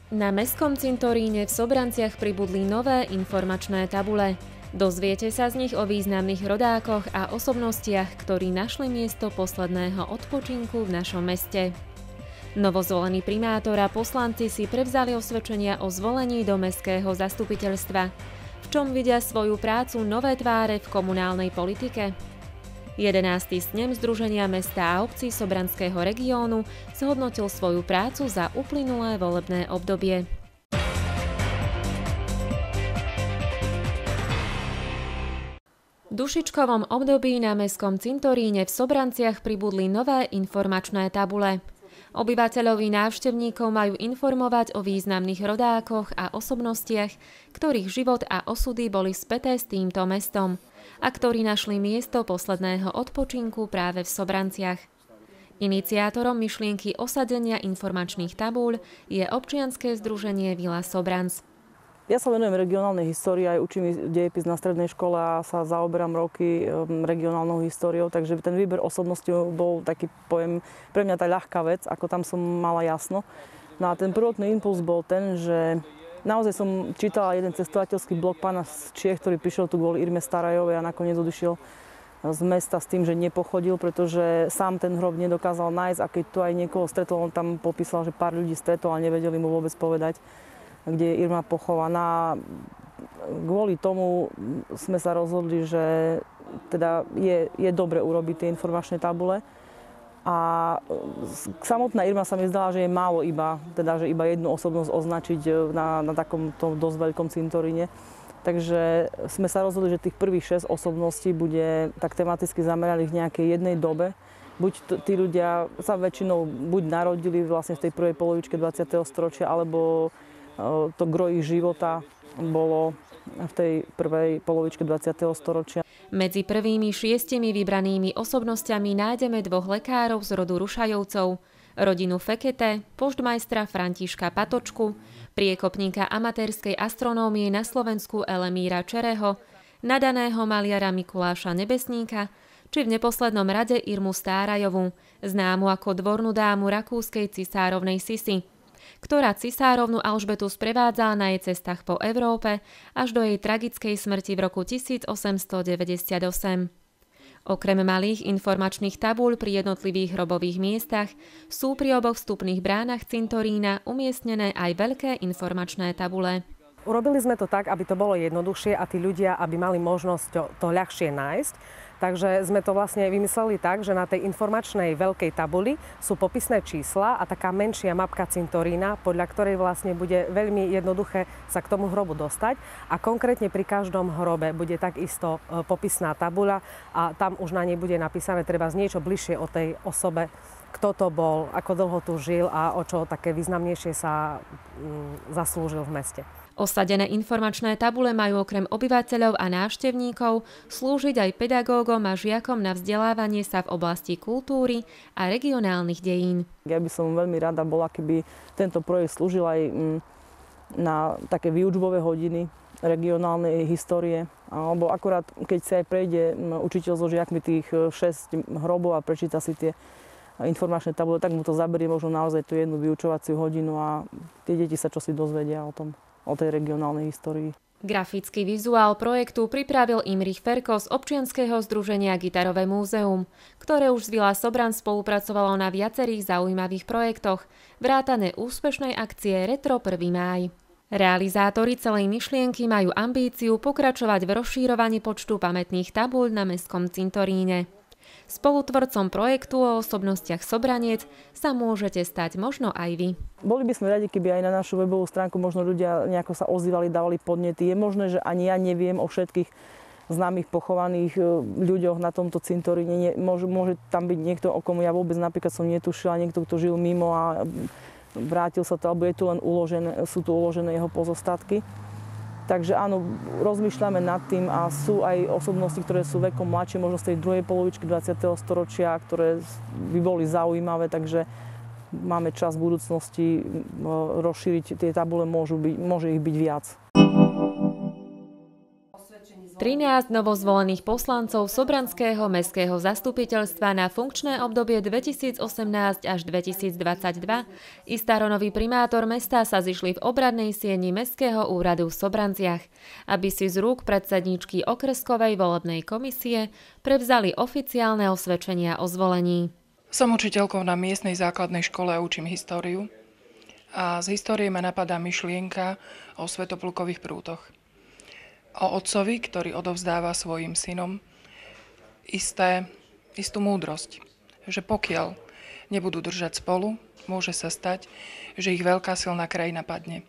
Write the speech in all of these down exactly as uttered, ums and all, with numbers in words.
Na mestskom cintoríne v Sobranciach pribudli nové informačné tabule. Dozviete sa z nich o významných rodákoch a osobnostiach, ktorí našli miesto posledného odpočinku v našom meste. Novozvolení primátor a poslanci si prevzali osvedčenia o zvolení do mestského zastupiteľstva. V čom vidia svoju prácu nové tváre v komunálnej politike? jedenásty snem Združenia mesta a obcí Sobranského regiónu zhodnotil svoju prácu za uplynulé volebné obdobie. V dušičkovom období na mestskom cintoríne v Sobranciach pribudli nové informačné tabule. Obyvateľovi návštevníkov majú informovať o významných rodákoch a osobnostiach, ktorých život a osudy boli späté s týmto mestom a ktorí našli miesto posledného odpočinku práve v Sobranciach. Iniciátorom myšlienky osadenia informačných tabúľ je občianske združenie Vila Sobranc. Ja sa venujem regionálnej histórii, aj učím dejepis na strednej škole a sa zaoberám roky regionálnou históriou, takže ten výber osobností bol taký, poviem, pre mňa tá ľahká vec, ako tam som mala jasno. No a ten prvotný impuls bol ten, že naozaj som čítala jeden cestovateľský blog pána z Čiech, ktorý prišiel tu kvôli Irme Starajovej a nakoniec odišiel z mesta s tým, že nepochodil, pretože sám ten hrob nedokázal nájsť a keď tu aj niekoho stretol, on tam popísal, že pár ľudí stretol a nevedeli mu vôbec povedať, kde je Irma pochovaná. Kvôli tomu sme sa rozhodli, že teda je, je dobre urobiť tie informačné tabule. A samotná Irma sa mi zdala, že je málo iba, teda, že iba jednu osobnosť označiť na, na takomto dosť veľkom cintoríne. Takže sme sa rozhodli, že tých prvých šesť osobností bude tak tematicky zameraných v nejakej jednej dobe. Buď tí ľudia sa väčšinou buď narodili vlastne v tej prvej polovičke dvadsiateho storočia, alebo to gro ich života bolo v tej prvej polovičke dvadsiateho storočia. Medzi prvými šiestimi vybranými osobnostiami nájdeme dvoch lekárov z rodu Rušajovcov, rodinu Fekete, poštmajstra Františka Patočku, priekopníka amatérskej astronómie na Slovensku Elemíra Čereho, nadaného maliara Mikuláša Nebesníka, či v neposlednom rade Irmu Stárajovú, známu ako dvornú dámu rakúskej cisárovnej Sisy, ktorá cisárovnu Alžbetu sprevádzala na jej cestách po Európe až do jej tragickej smrti v roku tisíc osemsto deväťdesiatosem. Okrem malých informačných tabúľ pri jednotlivých hrobových miestach sú pri oboch vstupných bránach cintorína umiestnené aj veľké informačné tabule. Urobili sme to tak, aby to bolo jednoduchšie a tí ľudia, aby mali možnosť to, to ľahšie nájsť. Takže sme to vlastne vymysleli tak, že na tej informačnej veľkej tabuli sú popisné čísla a taká menšia mapka cintorína, podľa ktorej vlastne bude veľmi jednoduché sa k tomu hrobu dostať. A konkrétne pri každom hrobe bude takisto popisná tabuľa a tam už na nej bude napísané treba z niečo bližšie o tej osobe, kto to bol, ako dlho tu žil a o čo také významnejšie sa mm, zaslúžil v meste. Osadené informačné tabule majú okrem obyvateľov a návštevníkov slúžiť aj pedagógom a žiakom na vzdelávanie sa v oblasti kultúry a regionálnych dejín. Ja by som veľmi rada bola, keby tento projekt slúžil aj na také výučbové hodiny regionálnej histórie, alebo akurát keď sa aj prejde učiteľ so žiakmi tých šesť hrobov a prečíta si tie informačné tabule, tak mu to zaberie možno naozaj tú jednu vyučovaciu hodinu a tie deti sa čosi dozvedia o tom, o tej regionálnej histórii. Grafický vizuál projektu pripravil Imrich Ferko z občianskeho združenia Gitarové múzeum, ktoré už z Vila Sobranc spolupracovalo na viacerých zaujímavých projektoch, vrátane úspešnej akcie Retro prvý máj. Realizátori celej myšlienky majú ambíciu pokračovať v rozšírovaní počtu pamätných tabuľ na mestskom cintoríne. Spolutvorcom projektu o osobnostiach Sobraniec sa môžete stať možno aj vy. Boli by sme radi, keby aj na našu webovú stránku možno ľudia nejako sa ozývali, dávali podnety. Je možné, že ani ja neviem o všetkých známych pochovaných ľuďoch na tomto cintoríne. Môže, môže tam byť niekto, o komu ja vôbec napríklad som netušila, niekto, kto žil mimo a vrátil sa to, alebo je tu len uložené, sú tu uložené jeho pozostatky. Takže áno, rozmýšľame nad tým a sú aj osobnosti, ktoré sú vekom mladšie, možno z tej druhej polovičky dvadsiateho storočia, ktoré by boli zaujímavé, takže máme čas v budúcnosti rozšíriť tie tabule, môžu byť, môže ich byť viac. Osvedčenie trinásť novozvolených poslancov Sobranského mestského zastupiteľstva na funkčné obdobie dvetisícosemnásť až dvetisícdvadsaťdva i staronový primátor mesta sa zišli v obradnej sieni Mestského úradu v Sobranciach, aby si z rúk predsedníčky okreskovej volebnej komisie prevzali oficiálne osvedčenia o zvolení. Som učiteľkou na miestnej základnej škole a učím históriu. A z histórie ma napadá myšlienka o svätoplukových prútoch. O otcovi, ktorý odovzdáva svojim synom isté, istú múdrosť, že pokiaľ nebudú držať spolu, môže sa stať, že ich veľká silná krajina padne.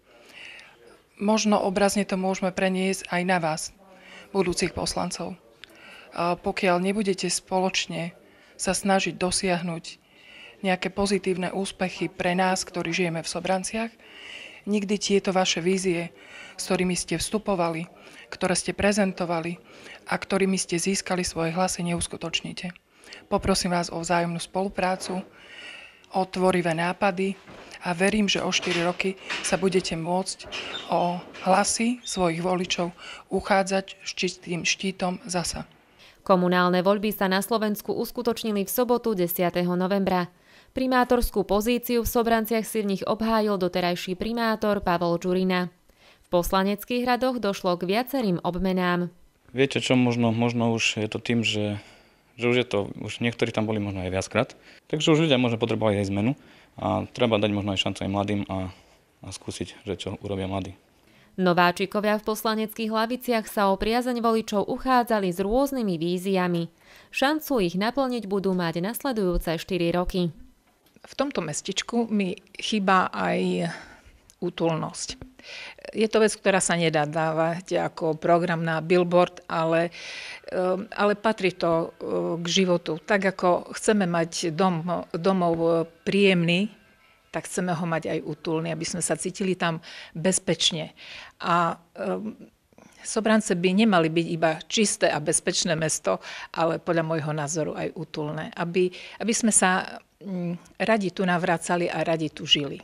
Možno obrazne to môžeme preniesť aj na vás, budúcich poslancov. A pokiaľ nebudete spoločne sa snažiť dosiahnuť nejaké pozitívne úspechy pre nás, ktorí žijeme v Sobranciach, nikdy tieto vaše vízie, s ktorými ste vstupovali, ktoré ste prezentovali a ktorými ste získali svoje hlasy, neuskutočníte. Poprosím vás o vzájomnú spoluprácu, o tvorivé nápady a verím, že o štyri roky sa budete môcť o hlasy svojich voličov uchádzať s čistým štítom zasa. Komunálne voľby sa na Slovensku uskutočnili v sobotu desiateho novembra. Primátorskú pozíciu v Sobranciach si v nich obhájil doterajší primátor Pavol Žurina. V poslaneckých radoch došlo k viacerým obmenám. Viete čo, možno, možno už je to tým, že, že už je to, už niektorí tam boli možno aj viackrát, takže už ľudia možno potrebovali aj zmenu a treba dať možno aj šancu aj mladým a, a skúsiť, že čo urobia mladí. Nováčikovia v poslaneckých hlaviciach sa o priazeň voličov uchádzali s rôznymi víziami. Šancu ich naplniť budú mať nasledujúce štyri roky. V tomto mestičku mi chýba aj útulnosť. Je to vec, ktorá sa nedá dávať ako program na billboard, ale, ale patrí to k životu. Tak ako chceme mať dom, domov príjemný, tak chceme ho mať aj útulný, aby sme sa cítili tam bezpečne. A Sobrance by nemali byť iba čisté a bezpečné mesto, ale podľa môjho názoru aj útulné. Aby, aby sme sa radi tu navracali a radi tu žili.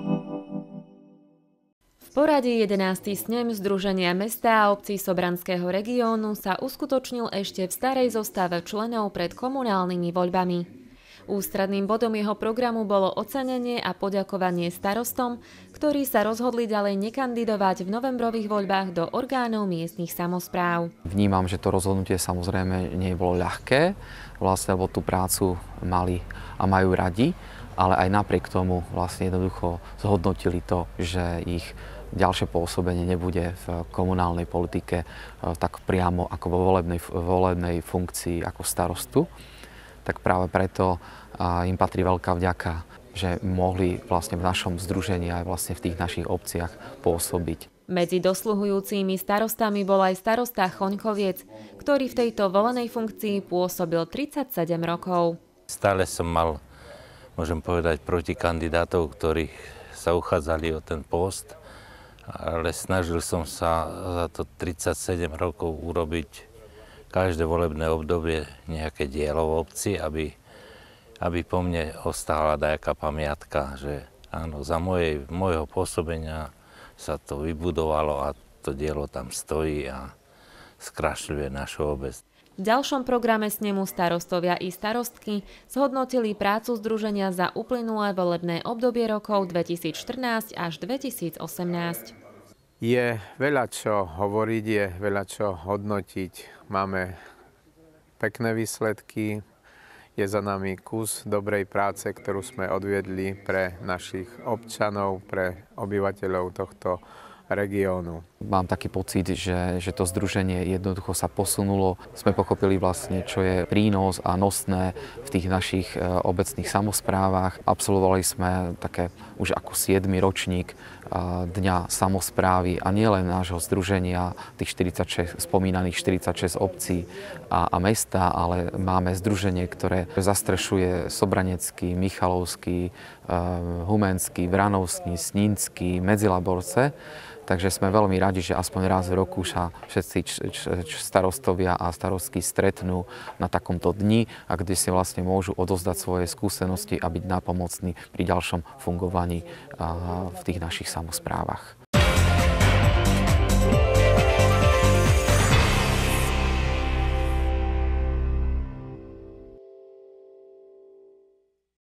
V poradí jedenásty snem Združenia mesta a obcí Sobranského regiónu sa uskutočnil ešte v starej zostave členov pred komunálnymi voľbami. Ústredným bodom jeho programu bolo ocenenie a poďakovanie starostom, ktorí sa rozhodli ďalej nekandidovať v novembrových voľbách do orgánov miestnych samospráv. Vnímam, že to rozhodnutie samozrejme nie bolo ľahké, vlastne, lebo tú prácu mali a majú radi, ale aj napriek tomu vlastne jednoducho zhodnotili to, že ich ďalšie pôsobenie nebude v komunálnej politike tak priamo ako vo volebnej, volebnej funkcii ako starostu. Tak práve preto im patrí veľká vďaka, že mohli vlastne v našom združení aj vlastne v tých našich obciach pôsobiť. Medzi dosluhujúcimi starostami bol aj starosta Choňkoviec, ktorý v tejto volenej funkcii pôsobil tridsaťsedem rokov. Stále som mal, môžem povedať, proti kandidátov, ktorí sa uchádzali o ten post, ale snažil som sa za to tridsaťsedem rokov urobiť každé volebné obdobie nejaké dielo v obci, aby, aby po mne ostala nejaká pamiatka, že áno, za mojej, môjho pôsobenia sa to vybudovalo a to dielo tam stojí a skrašľuje našu obec. V ďalšom programe snemu starostovia i starostky zhodnotili prácu združenia za uplynulé volebné obdobie rokov dvetisícštrnásť až dvetisícosemnásť. Je veľa čo hovoriť, je veľa čo hodnotiť. Máme pekné výsledky, je za nami kus dobrej práce, ktorú sme odviedli pre našich občanov, pre obyvateľov tohto regiónu. Mám taký pocit, že, že to združenie jednoducho sa posunulo. Sme pochopili vlastne, čo je prínos a nosné v tých našich obecných samosprávach. Absolvovali sme také už ako siedmy ročník Dňa samosprávy a nielen nášho združenia, tých štyridsaťšesť, spomínaných štyridsaťšesť obcí a, a mesta, ale máme združenie, ktoré zastrešuje Sobranecký, Michalovský, Humenský, Vranovský, Snínský, Medzilaborce. Takže sme veľmi radi, že aspoň raz v roku sa všetci starostovia a starostky stretnú na takomto dni, a kde si vlastne môžu odozdať svoje skúsenosti a byť nápomocní pri ďalšom fungovaní v tých našich samosprávach.